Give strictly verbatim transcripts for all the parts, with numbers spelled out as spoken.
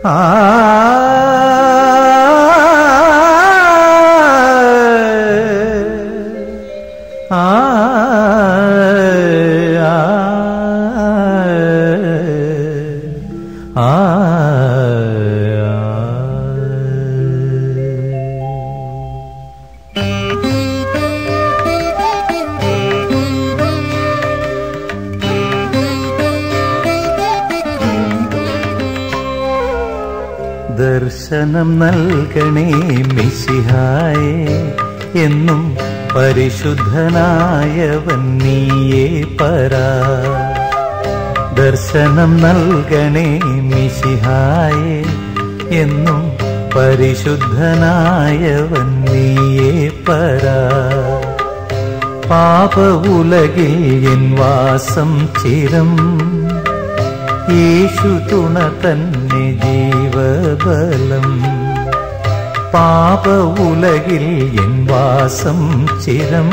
ആ ആ ആ ദർശനം നൽകണേ മിശിഹായേ എന്നും പരിശുദ്ധനായവൻ നീയേ പരാ. ദർശനം നൽകണേ മിശിഹായേ എന്നും പരിശുദ്ധനായവൻ നീയേ പരാ. പാപ ഉലകിൽ എൻ വാസം ചിരം യേശു തുണ തന്നെ ജീവബലം. പാപ ഉലകിൽ എൻ വാസം ചിരം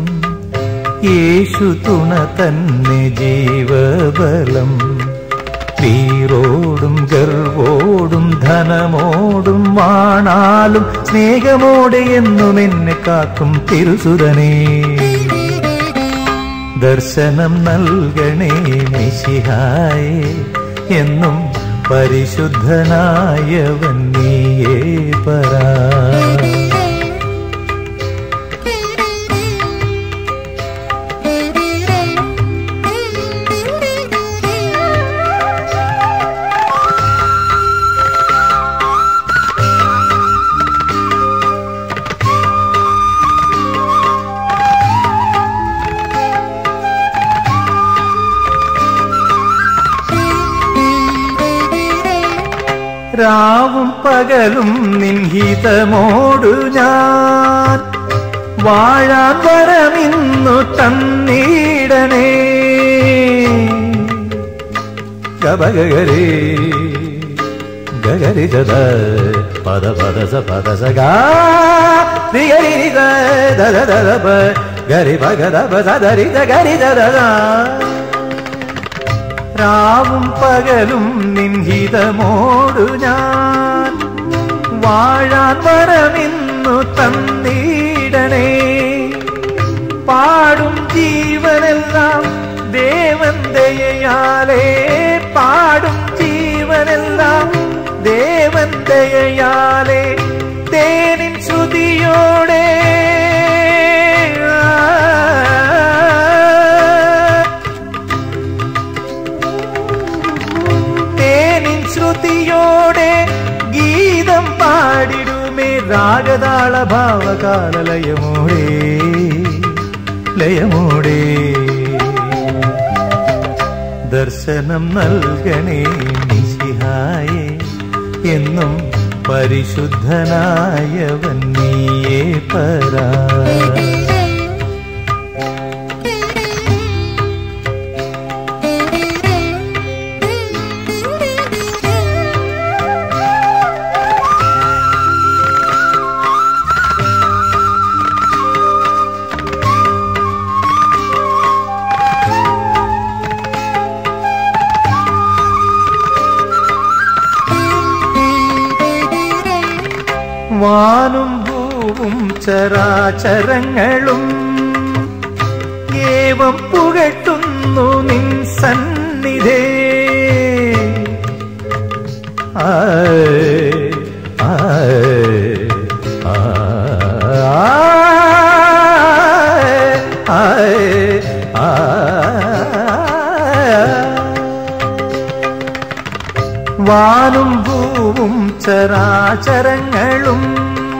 യേശു തുണ തന്നെ ജീവബലം. വീറോടും ഗർവോടും ധനമോടും വാണാലും സ്നേഹമോടെ എന്നും എന്നെ കാക്കും തിരുസുതനേ. ദർശനം നൽകണേ മിശിഹായേ എന്നും പരിശുദ്ധനായവൻ നീയേ പരാ. രാവും പകലും നിൻഹിതമോടു ഞാൻ വാഴാൻ വരമിന്നു തന്നീടണേ. ഗബഗരേ ഗഗരി ദദ പദ പദ സ പദ സ ഗാ ഗരി ദദ ദദ പ ഗരി ഭഗദ പദരി ഗരി ദദ. രാവും പകലും നിൻഹിതമോടു ഞാൻ വാഴാൻ വരമിന്നു തന്നീടണേ. പാടും ജീവനെല്ലാം ദേവൻ ദയയാലേ. പാടും ജീവനെല്ലാം ദേവൻ ദയയാലേ. തേനിൻ ശ്രുതിയോടെ ശ്രുതിയോടെ ഗീതം പാടിടുമേ. രാഗതാള ഭാവകാല ലയമോടെ ലയമോടെ. ദർശനം നൽകണേ മിശിഹായേ എന്നും പരിശുദ്ധനായവൻ നീയേ പരാ. വാനും ഭൂവും ചരാചരങ്ങളും ഏവം പുകട്ടുന്നു നിൻ സന്നിധേ. ആയ് ആയ് ആയ് വാനും ഭൂവും ചരാചരങ്ങളും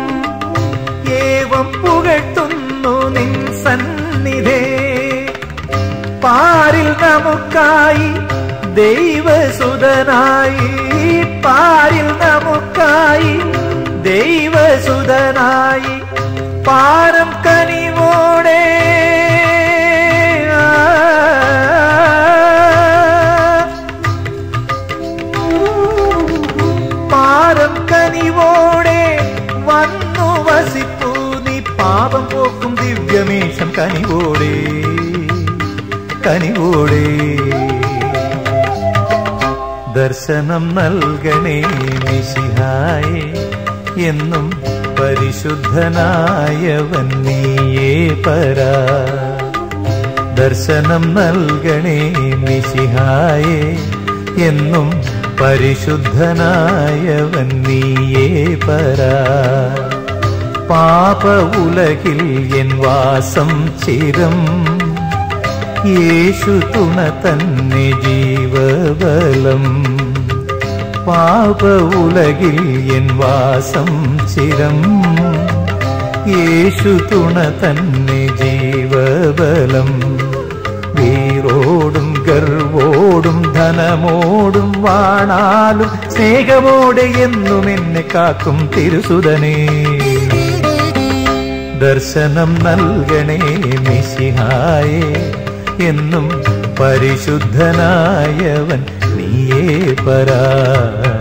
ഏവം പുകട്ടുന്നു നിൻ സന്നിധേ. പാരിൽ നമുക്കായി ദൈവസുതനായി. പാരിൽ നമുക്കായി ദൈവസുതനായി. പാരം കനിവോടെ പാരം കനിവോടെ വന്നു വസിപ്പൂ നീ. പാപം പോക്കും ദിവ്യമേശം കനിവോടെ കനിവോടെ. ദർശനം നൽകണേ മിശിഹായേ എന്നും പരിശുദ്ധനായവൻ നീയേ പരാ. ദർശനം നൽകണേ മിശിഹായേ എന്നും പരിശുദ്ധനായവൻ നീയേ പരാ. പാപ ഉലകിൽ എൻ വാസം ചിരം യേശു തുണ തന്നെ ജീവബലം. പാപ ഉലകിൽ എൻ വാസം ചിരം യേശു തുണ തന്നെ ജീവബലം. വീറോടും ഗർവോടും ധനമോടും വാണാലും സ്നേഹമോടെ എന്നും എന്നെ കാക്കും തിരുസുതനേ. ദർശനം നൽകണേ മിശിഹായേ എന്നും പരിശുദ്ധനായവൻ നീയേ പരാ.